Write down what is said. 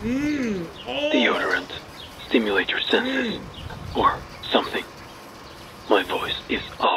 Deodorant. Stimulate your senses. Or something. My voice is